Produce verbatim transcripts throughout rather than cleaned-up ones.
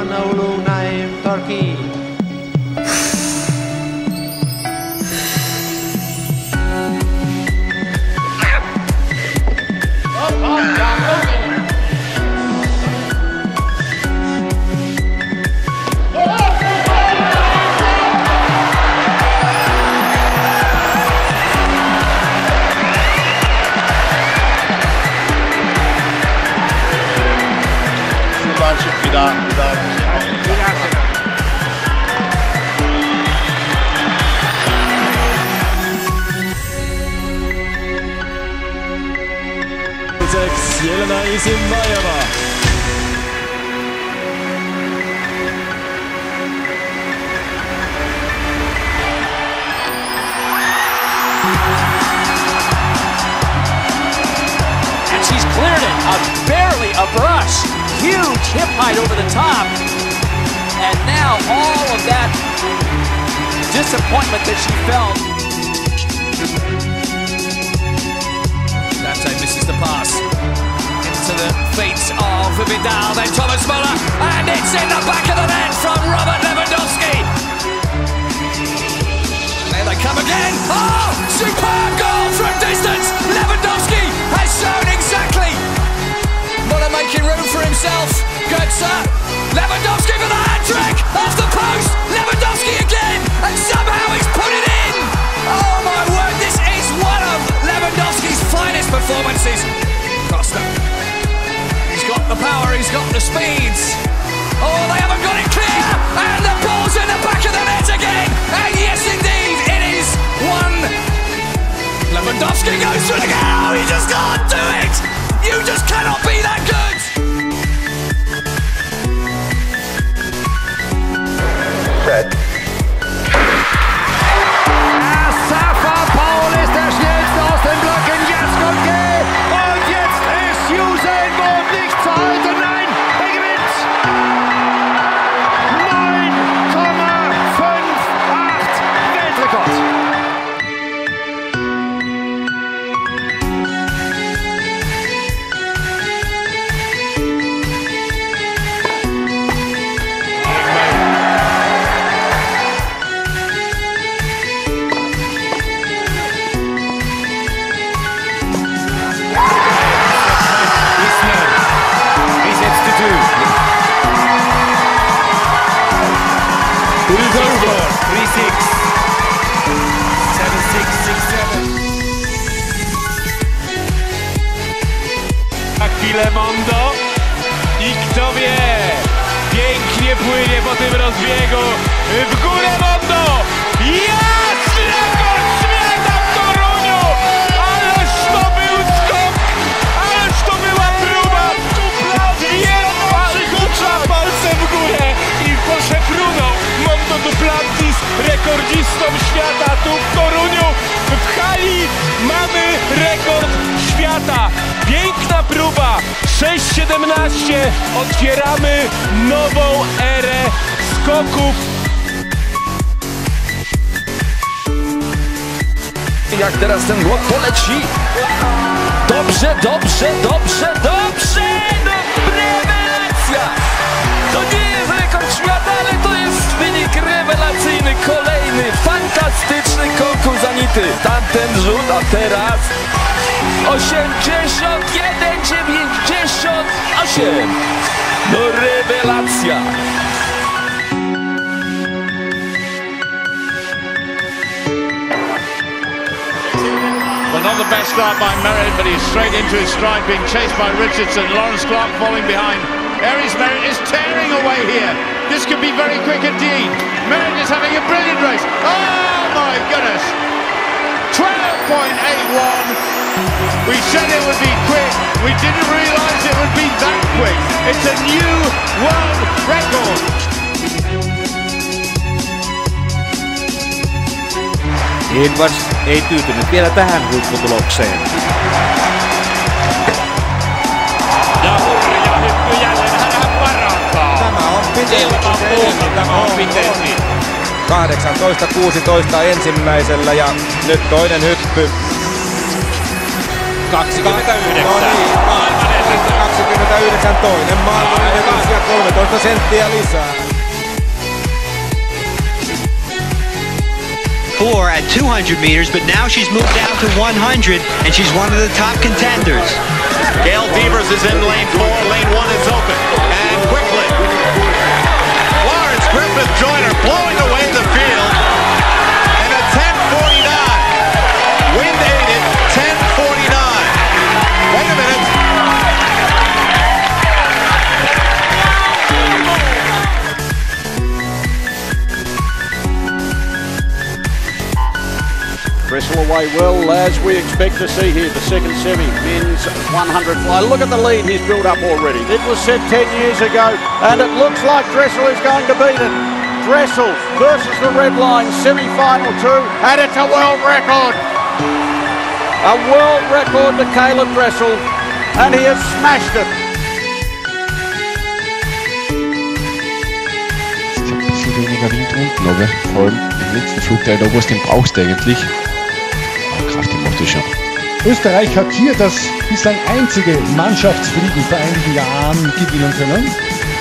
Warna Ulu Naim, Turkey. Wieder, wieder. sechs, Jelena Isinbayeva. And she's cleared it, a, barely a brush. Huge hip height over the top. And now all of that disappointment that she felt. Dante misses the pass into the feet of Vidal, then Thomas Muller, and it's in the back of the net from Robert Lewandowski. There they come again. Oh, superb goal from distance. Lewandowski has shown exactly. Muller making room for himself. Götze. Lewandowski for the hat-trick. Off the post. Lewandowski again. And somehow he's put it in. Oh my word, this is one of Lewandowski's finest performances. Costa. He's got the power, he's got the speeds. Oh, they haven't got it clear. And the ball's in the back of the net again. And yes, indeed, it is one. Lewandowski goes through the goal. Oh, he just can't do it. You just cannot be that good! Red. Safa Paul ist der schnellste aus den Blöcken. Jetzt kommt Gay. Und jetzt ist Usain Bolt nicht zu halten. Nein, er gewinnt. neun Komma fünf acht Weltrekord. It is over. three six. seven six, six seven. Kilemondo. I kto wie, pięknie płynie po tym rozbiegu. W górę Mondo. Jest rekord świata w Toruniu. Ależ to był skok. Ależ to była próba. Jest palce w górę i poszepnął. Mondo Duplantis, rekordzistą świata tu w Toruniu. W hali mamy rekord świata. Piękna próba. sześć siedemnaście. Otwieramy nową erę skoków. Jak teraz ten głos poleci. Dobrze, dobrze, dobrze, dobrze. No, rewelacja. To nie jest rekord świata, ale to jest wynik rewelacyjny, kolejny, fantastyczny konkurs Anity. Tamten rzut, a teraz osiemdziesiąt jeden dziewięćdziesiąt osiem. No rewelacja. Well, not the best start by Merritt, but he's straight into his stride, being chased by Richardson. Lawrence Clark falling behind. Aries Merritt is tearing away here. This could be very quick indeed. Merritt is having a brilliant race. Oh my goodness! twelve point eight one. We said it would be quick. We didn't realise it would be that quick. It's a new world record. Edwards ei tyytynyt vielä tähän huipputulokseen. Ja hurja hyppy jälleen, hänhän parantaa. Tämä on pitempi. Ilman muuta tämä on pitempi. kahdeksantoista kuusitoista ensimmäisellä ja nyt toinen hyppy. kaksikymmentäyhdeksän. No niin. Aivan Yhdeksästä kaksikymmentäyhdeksän toinen maailmanennätys ja kolmetoista senttiä lisää. Four at two hundred meters, but now she's moved down to one hundred, and she's one of the top contenders. Gail Devers is in lane four. Lane one is open. And quickly, Lawrence Griffith Joyner blowing away the field. And a ten forty-nine. Wind aided ten forty-nine. Wait a minute. Dressel away well, as we expect to see here. The second semi, men's one hundred fly. Look at the lead he's built up already. It was set ten years ago, and it looks like Dressel is going to beat it. Dressel versus the red line, semi-final two, and it's a world record. A world record to Caleb Dressel, and he has smashed it. Ein bisschen weniger Wind unten, aber vor allem im letzten Flug, der oberst, den brauchst du eigentlich. Kraft, die macht das schon. Österreich hat hier das bislang einzige Mannschaftsfliegen vor einigen Jahren gewinnen können.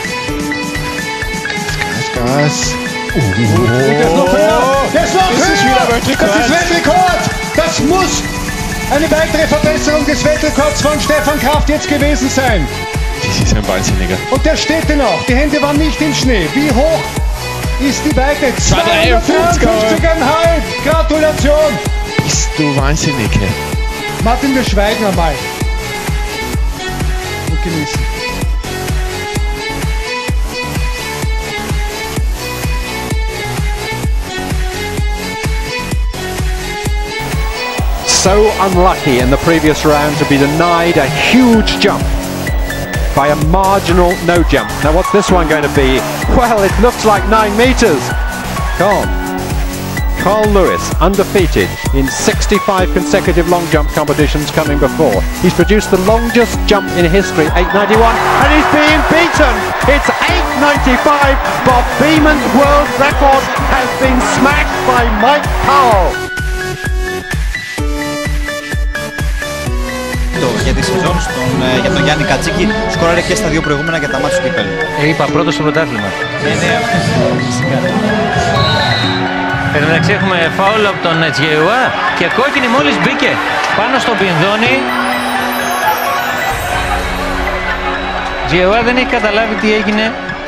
Gas, Gas, Gas. Oh, der ist noch höher! Der ist noch das höher! Ist wieder Weltrekord. Das ist Weltrekord! Das muss eine weitere Verbesserung des Weltrekords von Stefan Kraft jetzt gewesen sein. Das ist ein Wahnsinniger. Und der steht denn auch. Die Hände waren nicht im Schnee. Wie hoch ist die Weite? zweihundertfünfzig Komma fünf! Gratulation! Bist du wahnsinnig, hey? Martin, wir schweigen einmal. Und genießen. So unlucky in the previous round to be denied a huge jump by a marginal no jump. Now what's this one going to be? Well, it looks like nine meters. Carl. Carl Lewis, undefeated in sixty-five consecutive long jump competitions coming before. He's produced the longest jump in history, eight ninety-one, and he's being beaten. It's eight ninety-five. Bob Beeman's world record has been smashed by Mike Powell. Για τη σεζόν στον, για τον Γιάννη Κατσίκη, σκόραρε και στα δύο προηγούμενα για τα μάτια του κυπέλλου. Ε, είπα πρώτο στο πρωτάθλημα. Ναι, ναι, φυσικά. Εν τω μεταξύ έχουμε φάουλ από τον Τζιεουά και κόκκινη μόλις μπήκε πάνω στον Πινδόνι. Τζιεουά δεν έχει καταλάβει τι έγινε.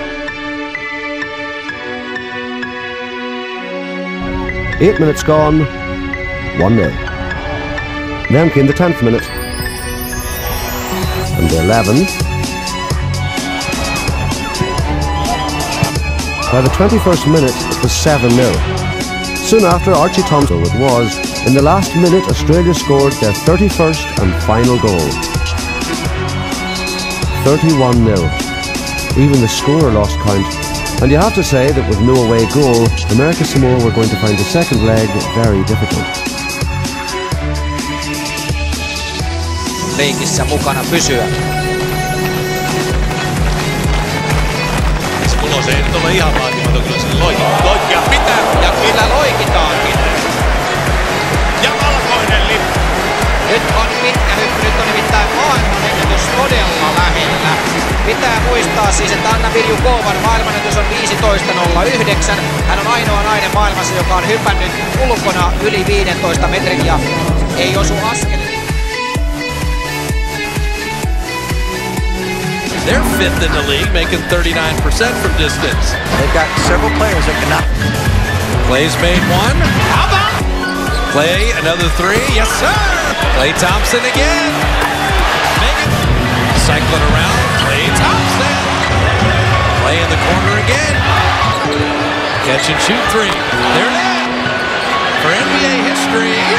Eight minutes gone, one nil. Then came the tenth minute. And the eleventh. By the twenty-first minute, it was seven nil. Soon after, Archie Thompson it was. In the last minute, Australia scored their thirty-first and final goal. thirty-one nil. Even the scorer lost count. And you have to say that with no away goal, America Samoa were going to find the second leg very difficult. Leikissä mukana pysyä. Se tulos ei nyt ole ihan vaatimaton, kyllä sen loikkia pitää. Ja kyllä loikitaankin. Ja valkoinen lippu. Nyt on pitkä hyppy, nyt on nimittäin maailmanennätys todella lähellä. Pitää muistaa siis, että Anna Virju Kouvan maailmanennätys on viisitoista nolla yhdeksän. Hän on ainoa nainen maailmassa, joka on hypännyt ulkona yli viidentoista metrin ja ei osu askeleen. They're fifth in the league, making thirty-nine percent from distance. They've got several players that cannot. Clay's made one. How about? Clay, another three. Yes, sir. Clay Thompson again. Make it. Cycling around. Clay Thompson. Clay in the corner again. Catch and shoot three. There it is. For N B A history.